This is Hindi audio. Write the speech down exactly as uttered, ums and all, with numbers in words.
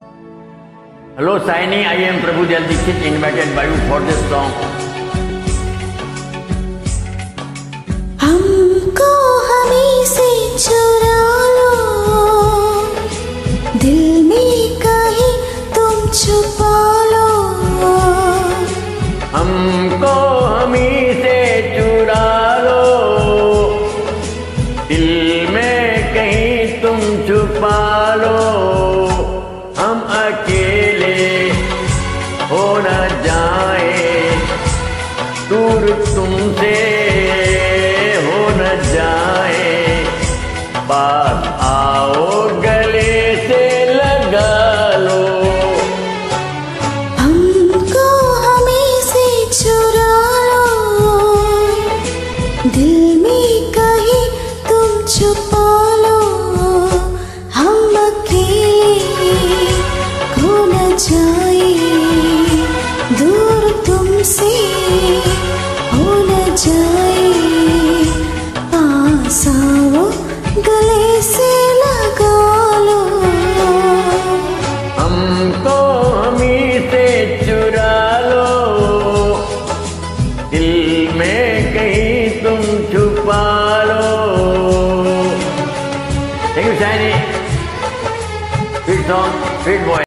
Hello, Saini. I am Prabhu Dayal Dixit, invited by you for this song. हमको हमें से चुरा लो, दिल में कहीं तुम छुपा लो। हमको हमी से चुरा लो, दिल में कहीं तुम छुपा लो। हम अकेले हो न जाए, दूर तुमसे हो न जाए। पास आओ, गले से लगा लो। हमको हमें से चुरा लो, दिल में कहीं तुम छुपा लो। हम अकेले खो न जाए, दूर तुमसे हो न जाए। पास आओ, गले से लगा लो। हमको हमी से चुरा लो, दिल में कहीं तुम छुपा लो। Thank you, Shiny. Sweet song, sweet boy.